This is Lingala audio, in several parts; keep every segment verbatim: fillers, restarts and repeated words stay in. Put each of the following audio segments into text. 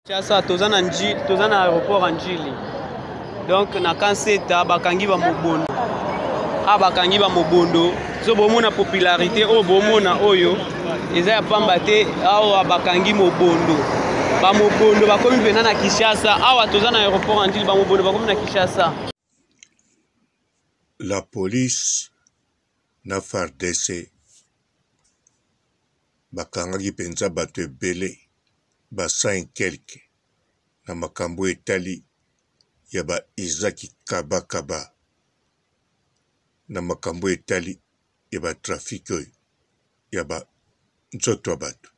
Chasa tozana nji tozana aéroport Anjili. Donc na kanseta bakangi ba mobondo. A bakangi ba mobondo. So bomona popularité o bomona oyo eza ya pamba te awa bakangi mobondo. Ba mobondo bakomi pena na Kinshasa. Awa tozana aéroport Anjili ba mobondo bakomi na Kinshasa. La police na F A R D C bakangaki penza bato ebele ba cent quelque na makambo etali ya ba Isaki Kaba Kaba na makambo etali ya ba trafic oyo ya ba nzoto ya bato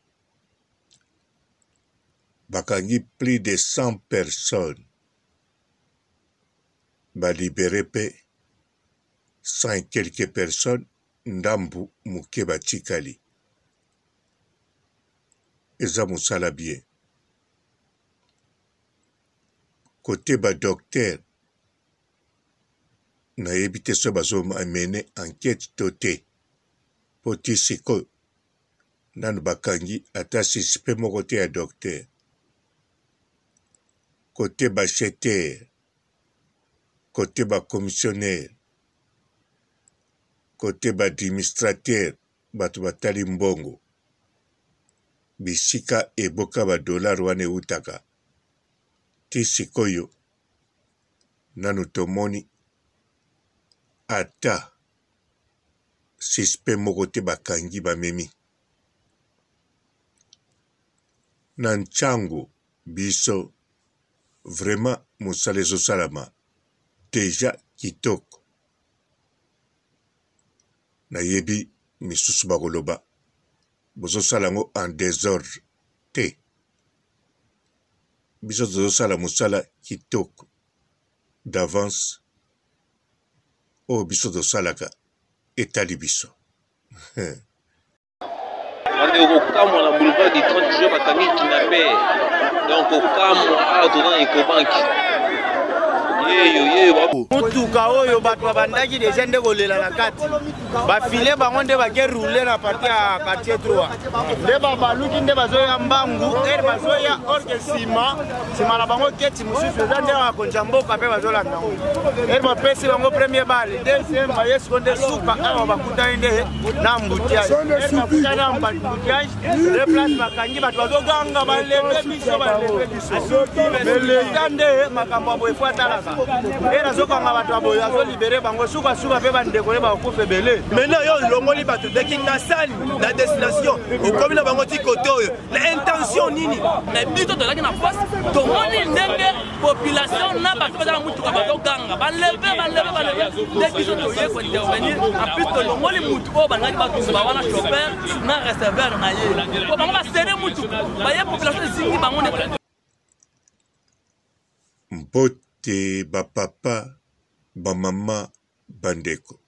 bakangi plus de cent personnes ba libéré pe cent quelques personnes ndambu muke batikali eza musala bien côté ba docteur na yebi te so bazo amene enquête toté poti siko nanu bakangi ata suspect moko te ya docteur côté ba cheteur côté ba commissionnaire côté ba administrateur bato batali mbongo bisika eboka ba dollar wane utaka ti sikoyo nanu tomoni ata suspect moko te bakangi bamemi na nchango biso vraiment mosala ezosalama deja kitoko nayebi misusu bakoloba bozosala yango en désordre te biso tozosala mosala kitoko d'avance oyo biso tosalaka etali biso Wande okamwa na boulevard du trente juin bakangi kidnappé donc okamwa awa toza na Ecobank yeyo yeyo mutuka oyo bato babandaki deja nde kolela na kati bafile bango nde bake roule na parti ya quartier trois nde babaluki nde bazoya mbangu ere bazoya orke nsima nsima na bango keti mosusu eza nde bakonza mboka mpe bazolanda ngo ere bapesi bango premier bale deuxième bayesiko nde suka awa bakutani nde na mbutiage ere bakutani na mbutiage le place bakangi bato bazoganga baleve biso baleve biso meleta nde makambo ya boye fo atalaka era zokanga bato aboyo azo libéré bango suka suka pe bandeko ne bakufa ebele maintenant yo longoli bato deki na sali na destination okomi na bango ti kote oyo na intention nini na biso tozalaki na force tomoni ndenge population na bato bazala mutuka bazoganga baleve baleve baleve nde biso toye kointervenir en plus tolongoli mutu oyo balingaki batuba wana chauffeur na receveur na ye po bango basere mutuka baye population ezingi bango nde mbote bapapa bamama bandeko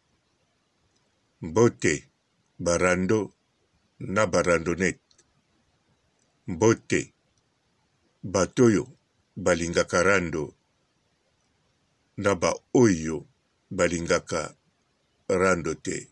mbote barando na barandonete mbote bato oyo balingaka rando na ba oyo balingaka rando te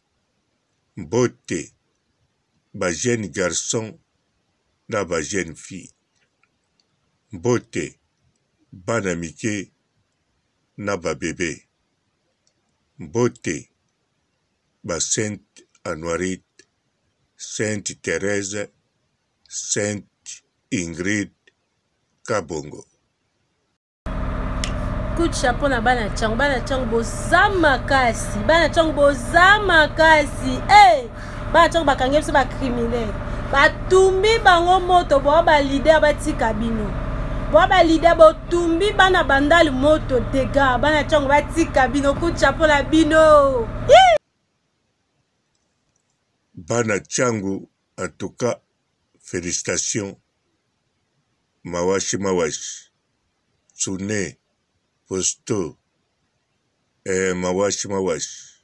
mbote ba jeune garçon na ba jeune fille mbote bana mike na babebe mbote ba Sainte Anuarite, Sainte Thérèse, Sainte Ingrid Kabongo. Coup de chapeau na bana chango bana chango bozama kasi bana chango bozama kasi eh bana chango bakange biso ba criminel batumbi bango moto bo ba leader batika bino bo ba leader bo tumbi bana bandali moto dega bana chango batika bino coup de chapeau na bino bana chango en tout cas félicitations mawashi mawashi Tsune Posto eh, mawashi mawashi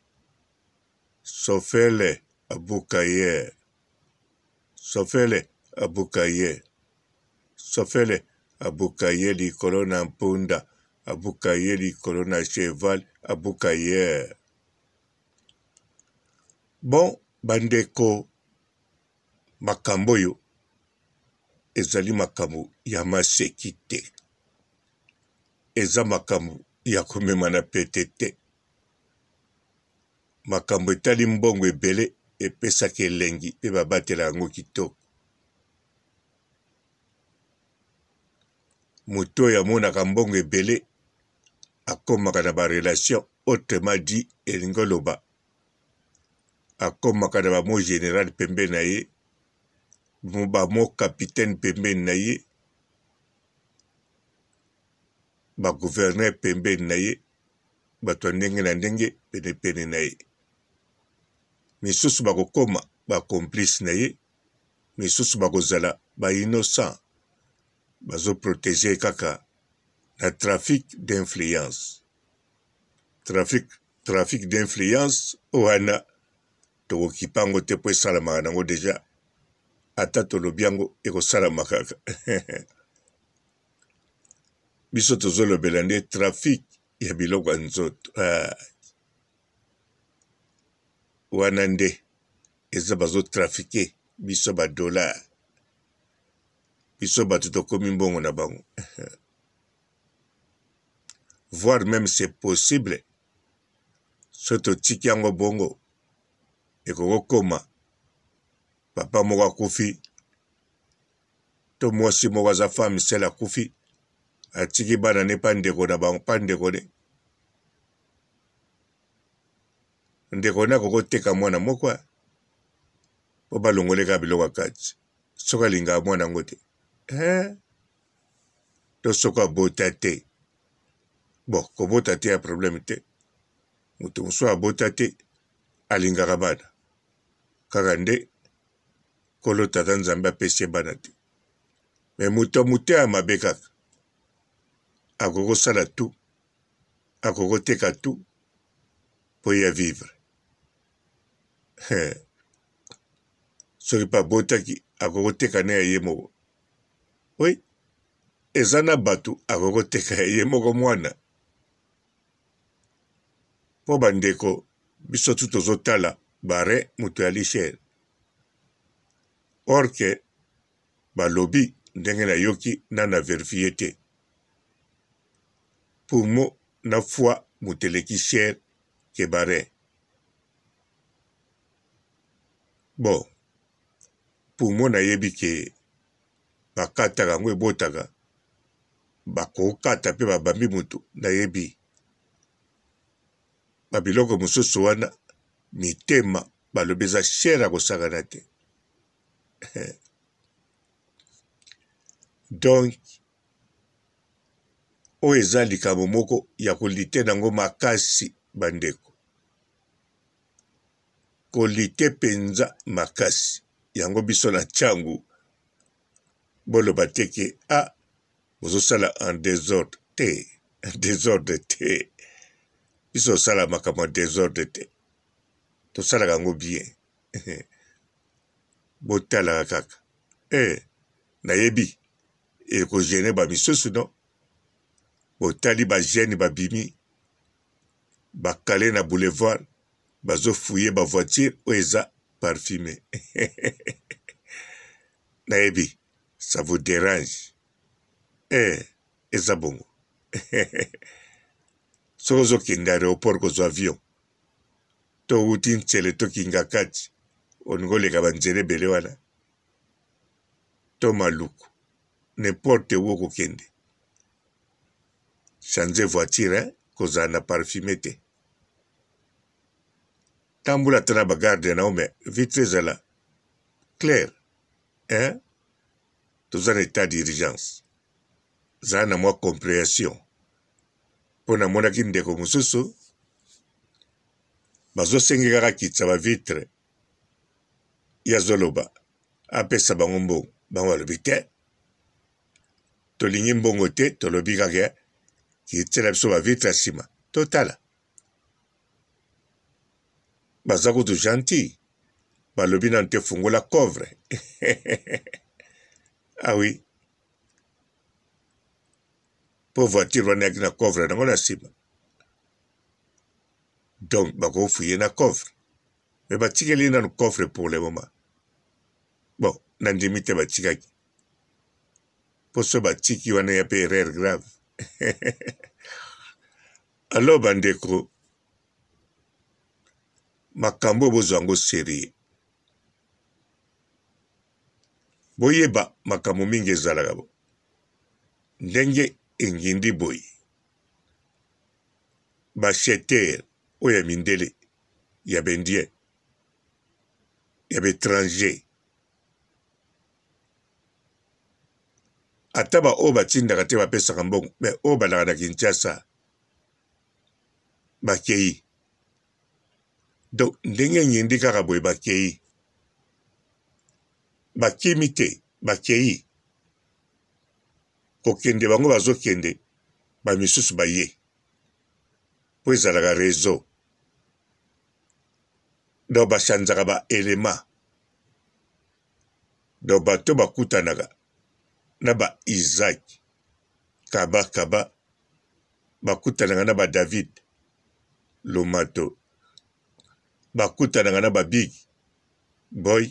Sofele Abukaye Sofele Abukaye Sofele Abukaye likolo na mpunda Abukaye likolo na cheval Abukaye. Bon bandeko makambo yo ezali makambo ya maseki te, eza makambo ya komema na pete te, makambo etali mbongo ebele epesaki elengi mpe babatela yango kitoko. Moto oyo amonaka mbongo ebele akomaka na barelation, autrement dit elingi oloba akomaka na bamo général pembeni na ye, bamo capitaine pembeni na ye, bagouverneur pembeni na ye, bato ya ndenge na ndenge penepene na ye. Misusu bakokoma bacomplice na ye, misusu bakozala bainnocent, bazoprotege kaka na trafic d'influence. Trafic, trafic d'influence wana tokokipa yango te po esalamaka nango deja, ata tolobi yango ekosalama kaka. Biso tozolobela nde trafic ya biloko ya nzoto. Ah. Wana nde eza bazotrafike biso badolar, biso bato tokomi mbongo na bango. Voire même c'est possible, so totiki yango bongo ekokokoma papa moko akufi to mwasi moko aza femme sele akufi, atiki bana ne pa ndeko na bango, pa ndeko ne ndeko ne akokoteka mwana moko po balongoleka biloko kati soki alingaka mwana yango te, eh? To soki abota te, bon kobota te ya problème te, moto mosusu abota te alingaka bana kaka nde kolo tata nzambe apesi bana te. Me moto mote ya mabe kaka akokosala tu, akokoteka tu po ya vivre. Soki pa botaki akokoteka ne ya ye moko. Oui, eza na bato akokoteka ya ye moko mwana. Po bandeko biso tu tozotala bare moto ya lishere. Or ke balobi ndenge na yoki na na verifie te. Pumo na foi moteleki shere ke bare. Bon, pumo na yebi ke bakataka yango ebotaka, bakokata pe babambi mutu na yebi. Babiloko mosusu wana mitema balobi eza shere akosakana te. Donc oyo eza likambo moko ya kolite nango makasi bandeko, kolite penza makasi yango biso na changu boloba teke a bozosala en désordre te, en désordre te, biso osala makambo en désordre te, tosalaka yango bien. Botalaka kaka eh, nayebi ekogene bamisusu no, botali bagene babimi bakale na boulevard bazofouye bavoiture oyo eza parfumé. Nayebi ça vous dérange eh, eza bongo. Soki ozokende aéroport kozwa avion to uti ntsele tokinga kati oningo oleka banzela ebele wana to maluku n'importe où okokende change voiture eh? Kozala na parfume te, tambula tana bagarde na ome vitre ezala clair eh? Toza na état d'urgence, zala na mwa compréhension. Po namonaki ndeko mosusu bazosengeka kaka kitisa bavitre ya zoloba apesa bango mbongo, bango balobi te, tolingi mbongo te, tolobi kaka kitisa biso bavitre ya nsima totala. Baza kutu gentil, balobi nanu te fungola coffre. Ah oui, po voiture wana yaki na coffre nango na nsima, donc bakofuye na coffre, me batikeli nanu coffre pour le moment. Bon, nandimi te batikaki mpo so batiki wana ya mpe erreur grave. Alors bandeko, makambo bozwa yango serie. Boyeba makambo mingi ezalaka bo. Ndenge engindi boye. Bacheter oyo ya mindele ya bendien ya betranger. Ata ba oyo batindaka te bapesaka mbongo, me oyo balaka na Kinshasa bakei. Donc ndenge ngindi kaka boye bakei. Bakimi te bakei. Kokende bango bazokende bamisusu baye. Po ezalaka réseau. Donc bachanzaka ba elema. Donc bato bakutanaka na ba Isaac Kaba Kaba bakutanaka na ba David Lomato bakutanaka na ba Big Boy.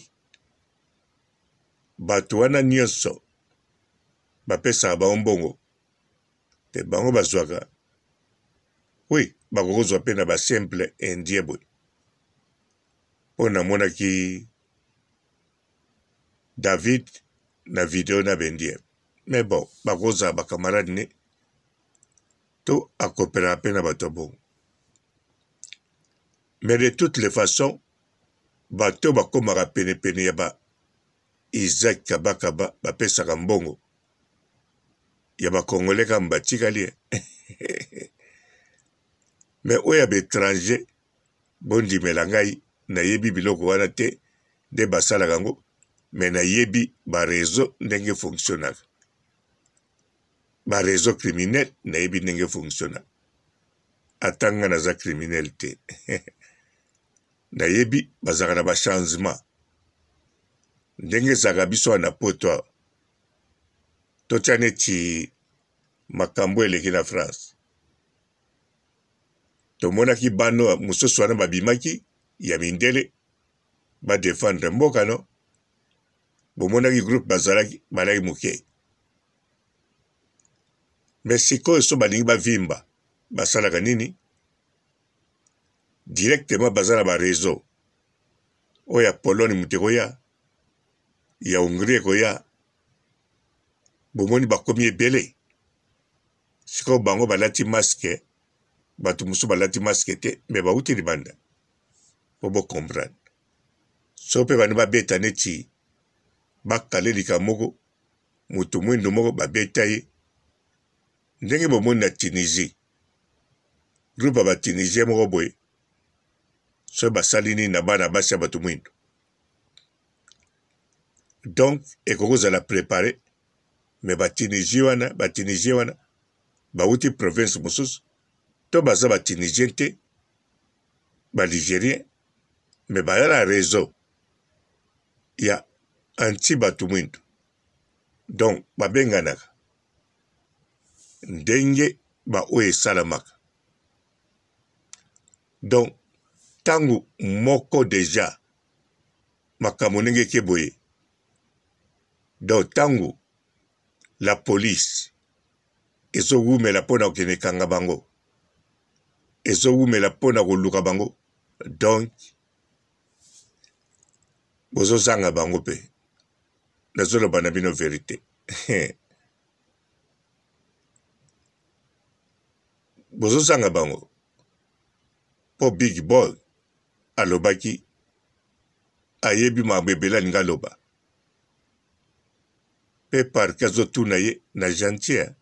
Bato wana nyonso bapesaka bango mbongo te bango bazwaka. Oui, bakozwa pe na ba simple indien boy. Po namonaki David na video na bendien. Mais bon, bakozwa ba camarade ne to akopera pe na bato bongo. Mais de toutes les façons, bato bakomaka pene pene ya ba Isaac Kaba Kaba bapesaka mbongo ya bakongole kamba batikali. Mais oya betranger bondimela ngai nayebi biloko wana te nde basalaka yango, mais nayebi ba réseau ndenge fonctionnaka. Ba réseau criminel nayebi ndenge fonctionnaka. Atanga naza criminel te. Nayebi bazaka na ba changement. Ndenge zaka biso na poto. Totya neti makambo eleki na France. Tomonaki bano mususu wana babimaki ya mindele ba défendre mboka no. Bomonaki groupe bazalaki balaki muke. Mais sikoyo so balingi bavimba basalaka nini? Directement bazala ba réseau. Oya Pologne muteko ya ya Hongrie koya. Bomoni bakomi ebele. Sikoyo bango balati masque. Batu musu balati masque te, me bauti libanda. Bobo comprendre. Sope bani babeta neti bakale lika moko mutu mwindo moko babeta ye. Ndenge bomoni na Tunisie. Groupe ba Tunisie moko boye. So basalini na bana basi batu mwindo. Donc ekokoza la préparer, mais ba Tunisie wana, ba Tunisie wana bauti province mususu. To baza ba Tunisien te, ba Ligérien, mais ba yala réseau ya anti batu mwindo. Donc ba benganaka ndenge ba oye salamaka. Donc tangu moko deja makambo ndenge keboye. Donc tangu la police ezo wumela pona okene kanga bango. Ezo wumela pona koluka bango. Donc bozo zanga bango pe. Nazolo bana bino vérité. Bozo zanga bango. Po Big Boy alobaki ayebi mabebela ninga loba. Pe par kazo tuna ye na gentil.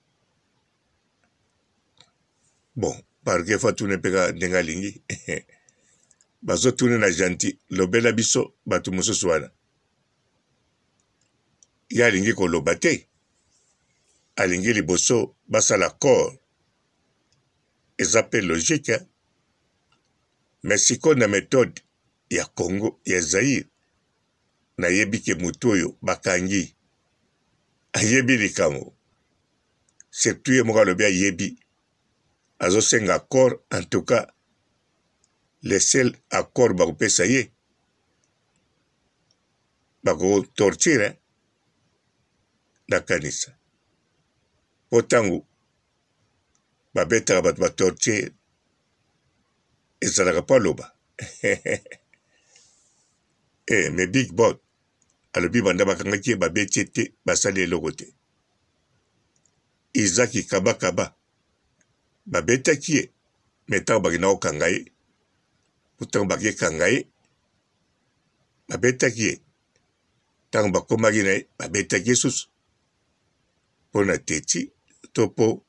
Bon, par que fa tuna peka ndenga lingi. Bazo tuna na gentil lobela biso batu mususu wana. Ya lingi ko loba te. Alingi liboso basala corps. Ezape logique. Mais siko na méthode ya Congo ya Zaire na yebi ke mutoyo bakangi ayebi likambo surtout ye moka lobi ayebi azo senga accord. En tout cas le seul accord bakopesa ye bako torture na kanisa po ntango babetaka bato batorture ezalaka po aloba eh, me big bot alobi banda bakangaki ye babeti ye te basali eloko te izaki kabakaba babetaki ye me ntango bakenda kokanga ye po ntango bakekanga ye babetaki ye ntango bakomaki na ye babetaki ye susu mpo na teti to mpo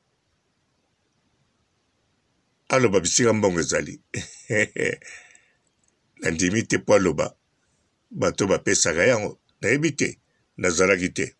aloba bisika mbongo ezali nandimi te mpo aloba bato bapesaka yango nayebi te nazalaki te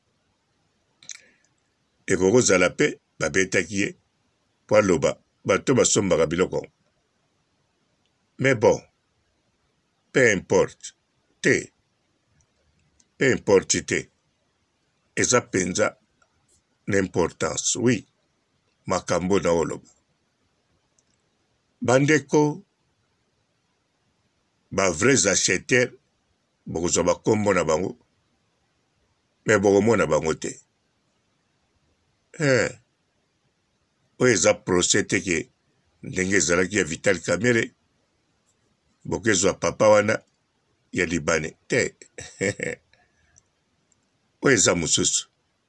ekokozala mpe babetaki ye mpo aloba bato basombaka biloko mais bon peu importe te peu importe te eza mpenza n'importance oui makambo na oloba bandeko ba vrais acheteurs bokozwa bakombo na bango me bokomona bango te eh. oyo eza procès teke ndenge ezalaki ya Vital Kamerhe bokezwa papa wana ya libane te oyo eza mosusu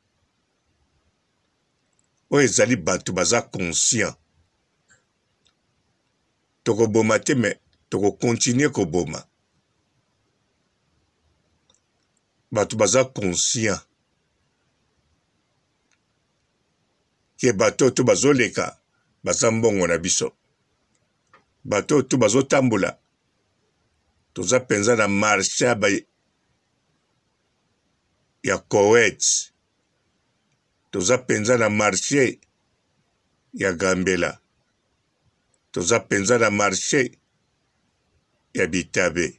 oyo ezali bato baza conscient tokoboma te me tokokontinue koboma bato baza conscient ke bato to bazoleka baza mbongo na biso bato to bazotambola toza mpenza na marché ya Koweït toza mpenza na marché ya Gambela toza mpenza na marché ya Bitabe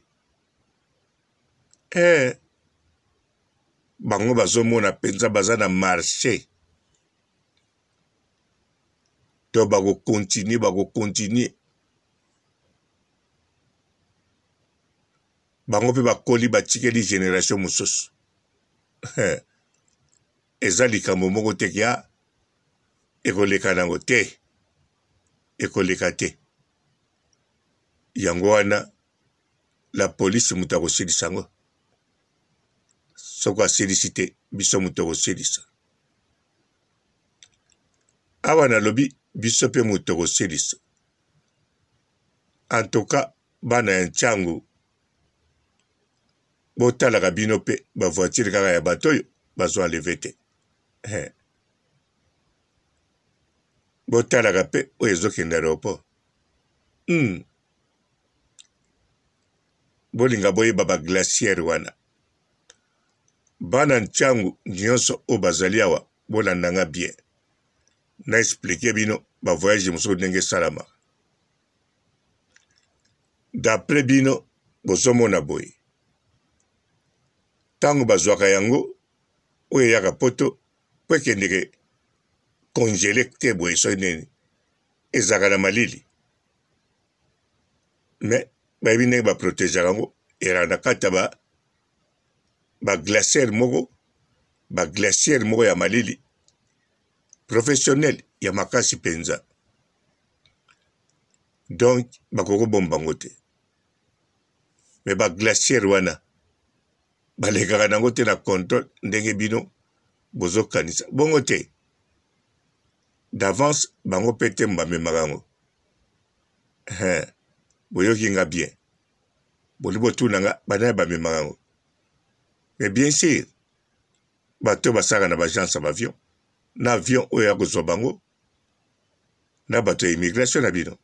eh bango bazomona mpenza baza na marché to bakokontinue bakokontinue bango mpe bakoli batikeli génération mosusu eza likambo moko te kia ekoleka nango te ekoleka te yango wana la polisi moto akosilisa yango soko asilisi te biso moto akosilisa awa nalobi biso mpe moto akosilisa antuka bana ya ntyangu botalaka bino mpe bavoitire kaka ya bato oyo bazwa enleve te botalaka mpe oyo ezokende aéroport hmm. bolinga boyeba baglaciere wana bana ntyangu nyonso oyo bazali awa bolandanga bien na explike bino bavoyage mosuku ndenge esalamaka d'après bino bozomona boye ntango bazwaka yango oyo eyaka poto po ekendeke congele te boye soki nini ezalaka na malili me bayebi ndenge baprotegeaka yango eraka na kati ya baglaciere moko baglaciere moko ya malili professionnel ya makasi mpenza donc bakokobomba ngo te me baglaciere wana balekaka nango te na contrôle ndenge bino bozokanisa bongo te d'avance bango mpe te bamemaka yango boyoki nga bien boli botunanga bana bamemaka yango mais bien sûr bato basaka na bagence ya bavion na avion oyo ya kozwa bango na bato ya immigration na bino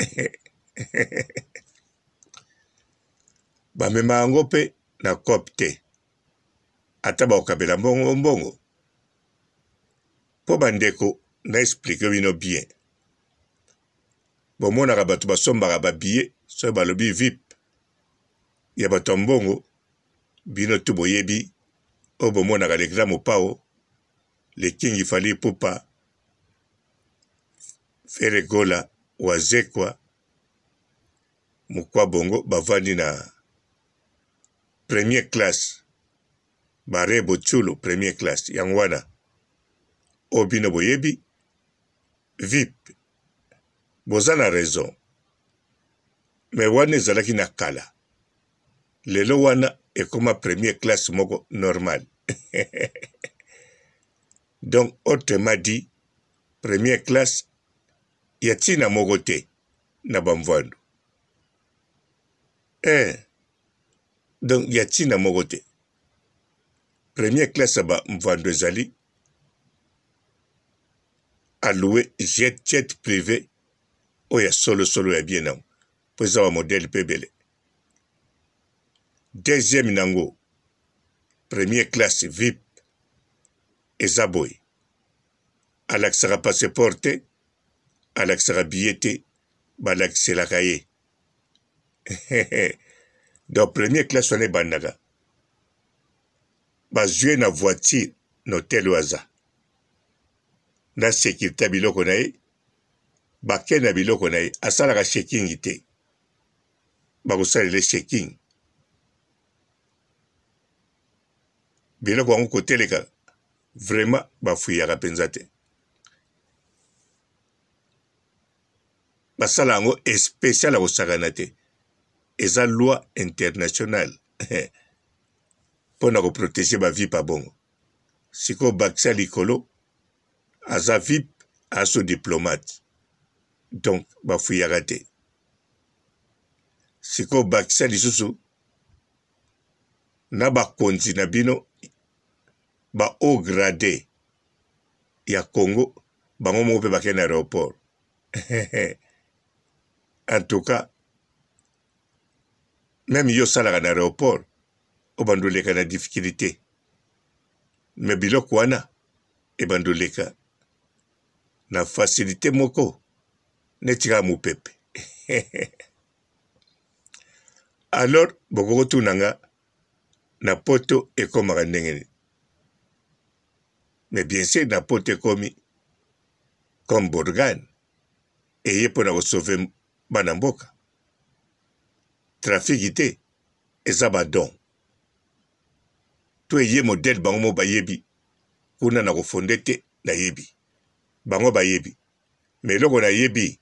bamemaka yango mpe na cop te ata bakokabela mbongo mbongo mpo bandeko na explike bino bien bomonaka bato basombaka babillet soki balobi vip ya bato ya mbongo bino tu boyebi oyo bomonaka le grand mopao le kingi fali pupa feregola wazekwa mokwa bongo bavandi na première classe bare bochulo première classe yango wana oyo bino boyebi V I P boza na raison me wana ezalaki na kala lelo wana ekoma première classe moko normal donc autrement dit première classe ya ntina moko te na bamvwando eh, donc ya ntina moko te première classe ya bamvwando ezali alloué jet jet privé oyo ya solosolo ya bien nango mpo eza ba modele mpe ebele deuxième nango première classe V I P eza boye alakisaka passeport te alakisaka billet te balakiselaka ye donc première classe wana ebandaka bazwi na voiture na hotel oyo aza na sécurité ya biloko na ye bake na biloko na ye asalaka checking te bakosalela checking biloko yango koteleka vraiment bafuyaka mpenza te basala yango especial ya kosakana te eza loi internationale mpo na koprotege ba V I P abongo sikoyo bakisa likolo aza V I P aso diplomate donc bafuyaka te sikoyo bakisa lisusu na bakonzi na bino ba haut gradé ya Congo bango moko mpe bakende na aéroport en tout cas même yo osalaka na aéroport obanda oleka na difficulté me biloko wana ebanda oleka na facilité moko neti kaka mopepe alors bokokotuna nga na poto ekomaka ndenge nini mais bien sûr na poto ekomi comme Bourgane eye mpo na kosauve bana mboka trafiki te eza badon to eye modele bango mo bayebi kuna na kofonde te nayebi bango bayebi me eloko nayebi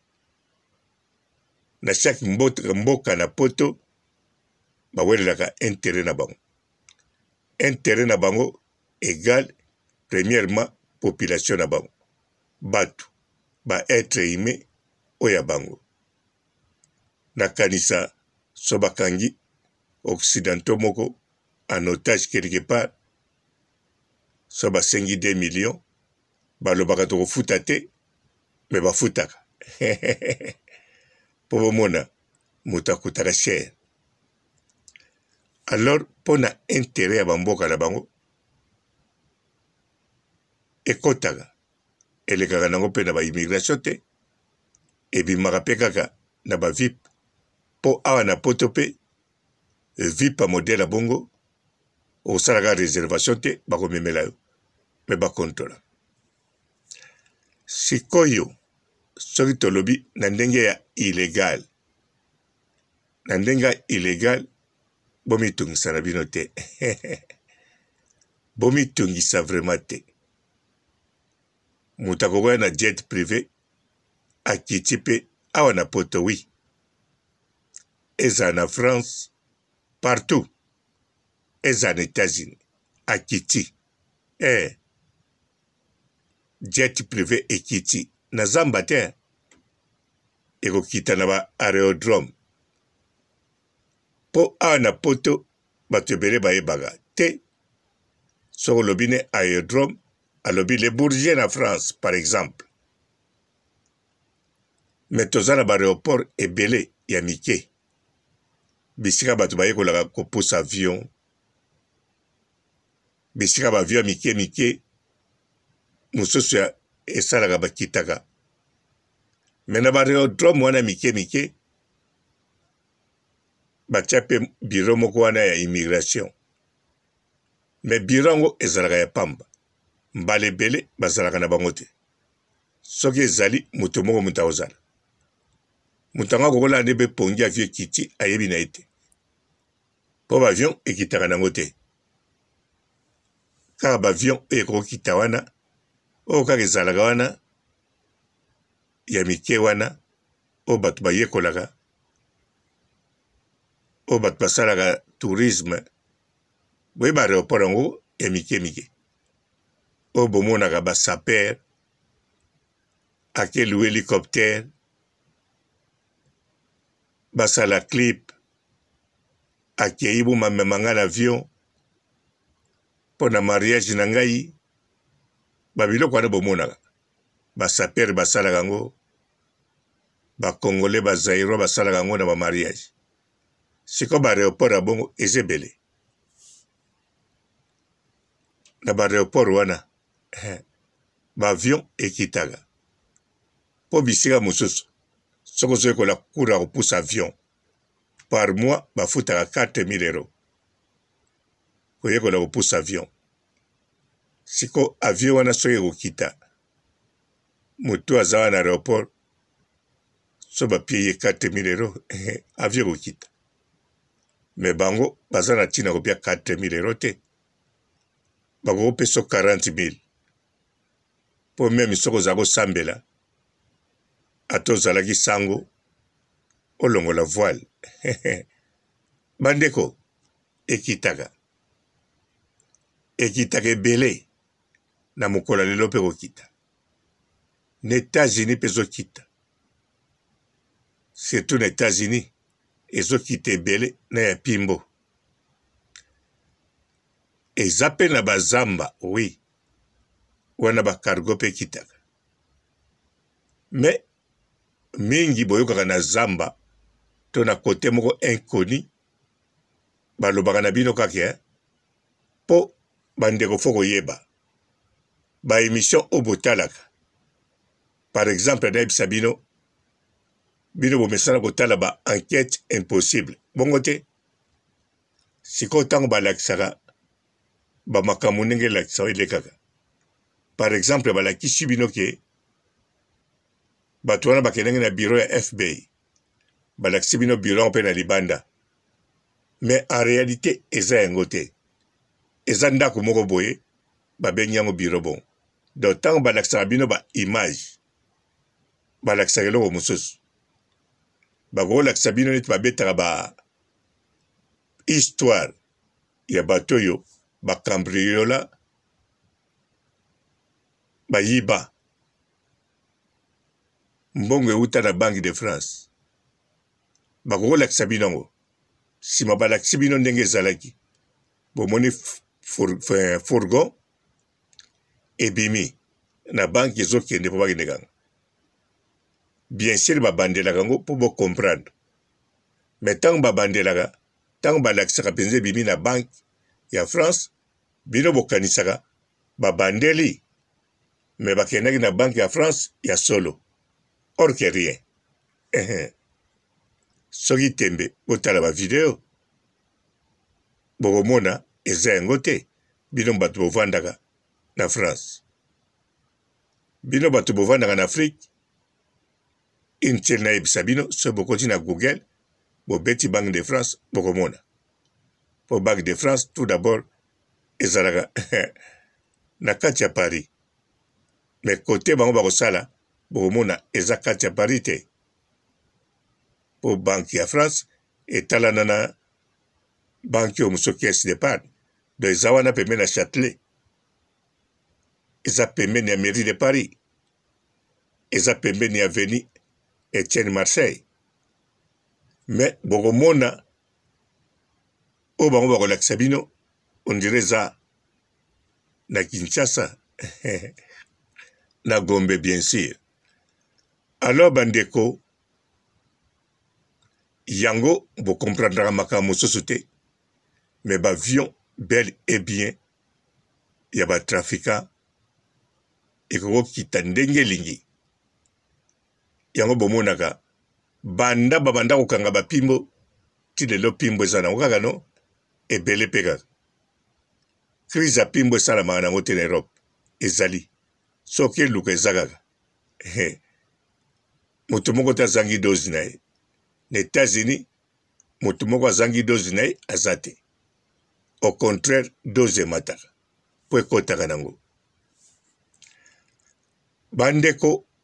na chaque mboka na poto bawelelaka intérêt na bango intérêt na bango égal premièrement population na bango bato ba être humain oya bango nakanisa so bakangi occidentaux moko en otage quelque part so basengi deux millions balobaka tokofuta te me bafutaka mpo bomona moto akutaka chere alors mpo na intérêt ya bamboka na bango ekotaka elekaka nango mpe na baimmigration te ebimaka mpe kaka na ba V I P mpo awa na poto mpe V I P ya modele ya bongo okosalaka réservation te bakomemela yo me bakontrola sikoyo soki tolobi na ndenge ya illégal na ndenge ya illégal bomitungisa na bino te bomitungisa vraiment te moto akokoya na jet privé akiti mpe awa na poto wi eza na France partout eza na États-Unis akiti eh jet privé ekiti na zamba te ekokita na ba aérodrome mpo awa na poto bato ebele bayebaka te soki olobi ne aérodrome alobi le Bourget na France par exemple me toza na baréoport ebele ya mike bisika bato bayekolaka kopusa avion bisika baavion ya mike mike mosusu ya esalaka bakitaka me na baréodrome wana mike mike batia mpe biro moko wana ya immigration me biro yango ezalaka ya pamba mbala ebele bazalaka na bango te soki ezali moto moko moto akozala moto yango akokola nde mpe pongi avion ekiti ayebi na ye te mpo baavion ekitaka nango te kaka baavion oyo ekokokita wana oyo kaka ezalaka wana ya mike wana oyo bato bayekolaka oyo bato basalaka tourisme boye baaéroport yango ya mike mike oyo bomonaka basaper ake louer hélicoptère basala clip akei bomamemanga na avion mpo na mariage na ngai babiloko wana bomonaka basaper basalaka yango bakongole bazairo basalaka yango na bamariage siko baaéroport ya bongo eza ebele na baaéroport wana baavion ekitaka mpo bisika mosusu soki ozoyekola cour ya kopusa avion par mois bafutaka quatre mille euros koyekola kopusa avion siko avion wana soki ekokita moto aza wana na aéroport so bapie ye quatre mille euros avion ekokita me bango baza na ntina kopia quatre mille euros te bakokopesa quarante mille mpo meme soki oza kosambela ata ozalaki sango olongola voile bandeko ekitaka ekitaka ebele na mokolo lelo mpe kokita na États-Unis mpe ezokita surtout na États-Unis ezokita ebele na ya pimbo eza mpe na bazamba oui wana bacargo mpe ekitaka me mingi boyokaka na zamba to na kote moko inconnu balobaka na bino kaka mpo bandeko fo koyeba baémission oyo botalaka par exemple nayebisa bino bino bomesana kotala ba enquête impossible bongo te sikoyo ntango balakisaka bamakambo ndenge elakisaka elekaka par exemple balakisi bino ke bato wana bakendenge na biro ya F B I balakisi bino biro mpe na libanda mais en réalité eza yango te eza ndako moko boye babengi yango biro bon donc ntango balakisaka bino ba image balakisaka eloko mosusu bakolakisa bino neti babetaka ba histoire ya bato oyo bakambriola bayiba mbongo euta na Banque de France bakolakisa bino yango nsima balakisi bino ndenge ezalaki bomoni fourgon ebimi na banke ezokende mpo bakende kanga bien sûr babandelaka yango mpo bocomprendre mais ntango babandelaka ntango balakisaka mpenza ebimi na banke ya France bino bokanisaka babandeli me bakendaki na banke ya France ya solo or que rien soki tembe botala bavideo bokomona eza yango te bino bato bovandaka na France bino bato bovandaka na Afrique intel nayebisa bino so bokoti na Google bobeti Banque de France bokomona po Banque de France tout d'abord ezalaka na kati ya Paris mais kote bango bakosala bokomona eza kati ya Paris te po banke ya France etalana na banke oyo mosusu caisse d'épargne donc eza wana pembeni na Châtelet eza pembeni ya mairie de Paris eza pembeni ya avenue Etienne Marseille mais bokomona oyo bango bakolakisa bino ondire eza na Kinshasa na Gombe bien sûr alors bandeko yango bocomprendraka makambo mosusu te mais bavion bel et bien ya batrafika ekokokita ndenge elingi yango bomonaka banda babanda kokanga bapimbo ti lelo pimbo eza nango kaka no ebele mpe kaka crise ya pimbo esalamaka nango te na Europe ezali soki eluka eza kaka moto moko te azangi dozi na ye na États-Unis moto moko azangi dozi na ye aza te au contraire dozi emataka mpo ekotaka nango bandeko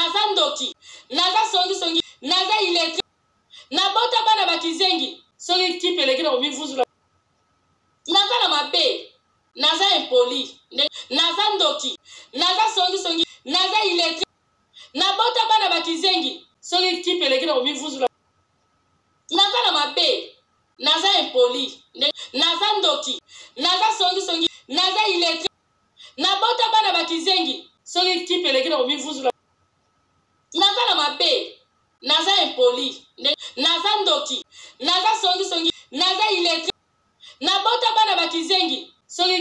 naza ndoki naza songi songi naza iletre nabota bana bakizengi soki kipeleki na komivuzula naza na mabe naza impoli naza ndoki naza songi songi naza iletre nabota bana bakizengi soki kipeleki na komivuzula naza na mabe naza impoli naza ndoki naza songi songi naza iletre nabota bana bakizengi soki kipeleki na komivuzula naza na mabe naza impoli na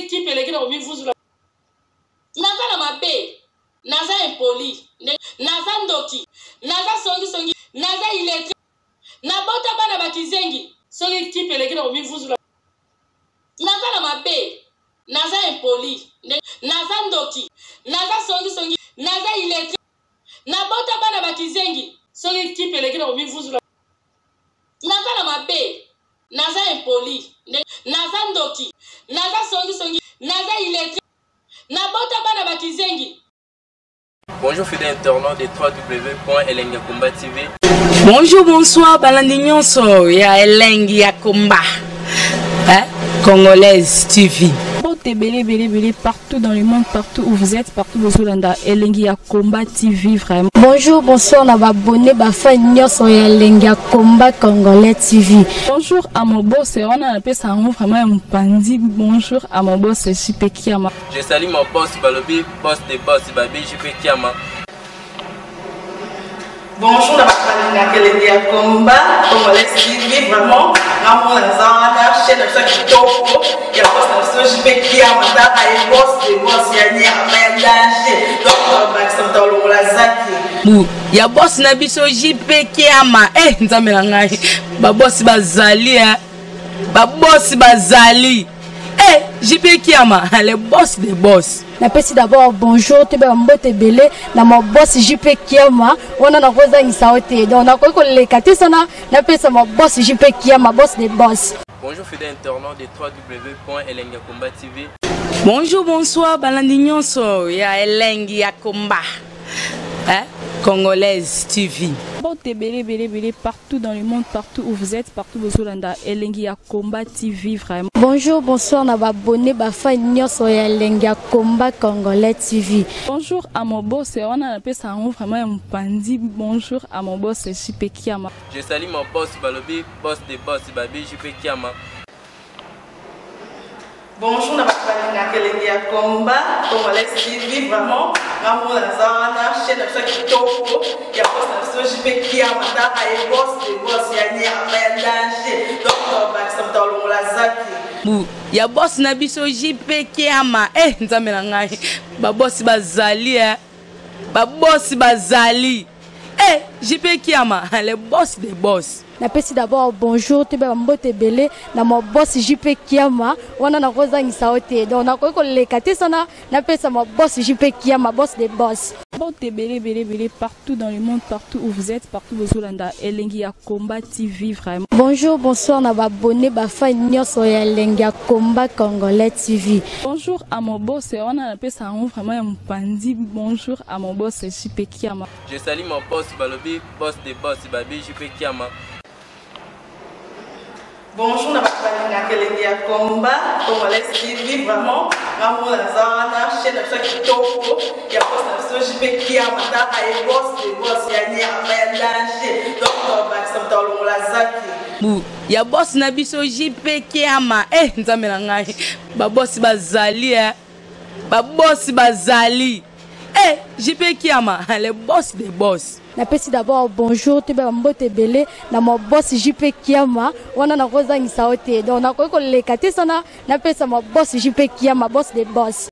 équipe elekele komivuzula naza na mabe naza impoli naza ndoki naza songisongi naza iletre nabota bana bakizengi soki équipe elekele komivuzula naza na mabe naza impoli naza ndoki naza songisongi naza iletre nabota bana bakizengi soki équipe elekele komivuzula naza na mabe naza impoli naza ndoki naza songisongi naza iletre nabota bana bakizengi. Bonjour fidèles internautes de w w w point elengi ya komba T V. Bonjour, bonsoir, balandi nyonso ya elengi ya komba hein? Congolaise T V. Belé, belé, belé, partout dans le monde, partout où vous êtes, partout où vous êtes, Elengi ya Komba T V, vraiment. Bonjour, bonsoir, on a abonné, bah, fan nyonso ya Elengi ya Komba Congolais T V. Bonjour à mon boss, on a appelé ça vraiment un pandi. Bonjour à mon boss, J P Kiama. Je salue mon boss Balobi, boss de boss Babi, J P Kiama. Bonjour, la famille Elengi ya Komba Congolais T V, vraiment. Ramon Lazana, chaîne de ça qui topo, il y a boss de J P Kiama, et boss de boss, il y a ni à danger. Donc, on va s'entendre la zaki. Il y a boss na biso J P Kiama, eh, nzambe na ngai. Ba boss bazali, hein. Ba boss bazali. Eh, J P Kiama, le boss des boss. Napesi d'abord bonjour, tu peux mbote belé, na mon boss J P Kiama, on a na rosa ngisaote. Donc na ko le kati sana, napesa mon boss J P Kiama, boss des boss. Bonjour fidèles internautes de w w w point elengi ya komba T V. Bonjour, bonsoir, balandi nyonso ya elengi ya komba hein? Congolaise T V. Belé, belé, belé, partout dans le monde, partout où vous êtes, partout où vous êtes, Elengi ya Komba T V, vraiment. Bonjour, bonsoir, on a abonné, bah, fan nyonso ya Elengi ya Komba Congolais T V. Bonjour à mon boss, on a appelé ça vraiment un pandi. Bonjour à mon boss, J P Kiama. Je salue mon boss Balobi, boss de boss Babi, J P Kiama. Bonjour, la famille Elengi ya Komba Congolais T V, vraiment. Ramon Lazana, chaîne de ça qui topo, il y a boss de J P Kiama, et boss de boss, il y a ni à danger. Donc, on va s'entendre la zaki. Il y a boss na biso J P Kiama, eh, nzambe na ngai. Ba boss bazali, hein. Ba boss bazali. Eh, J P Kiama, le boss des boss. Napesi d'abord bonjour, tu peux mbote belé, na mon boss J P Kiama, on a na rosa ngisaote. Donc na ko le kati sana, napesa mon boss J P Kiama, boss des boss. Belé, belé, belé, partout dans le monde, partout où vous êtes, partout où vous êtes, Elengi ya Komba T V, vraiment. Bonjour, bonsoir, on a abonné, bah, fan nyonso ya Elengi ya Komba Congolais T V. Bonjour à mon boss, on a appelé ça vraiment un pandi. Bonjour à mon boss, J P Kiama. Je salue mon boss Balobi, boss de boss Babi, J P Kiama. Bonjour, la famille Elengi ya Komba Congolais T V, vraiment. Ramon Lazana, chaîne de ça qui topo, il y a boss de J P Kiama, et boss de boss, il y a ni à danger. Donc, on va s'entendre la zaki. Il y a boss na biso J P Kiama, eh, nzambe na ngai. Ba boss bazali, hein. Ba boss bazali. Eh, J P Kiama, le boss des boss. Napesi d'abord bonjour, tu peux mbote belé, na mon boss J P Kiama, on a na rosa ngisaote. Donc na ko le kati sana, napesa mon boss J P Kiama, boss des boss.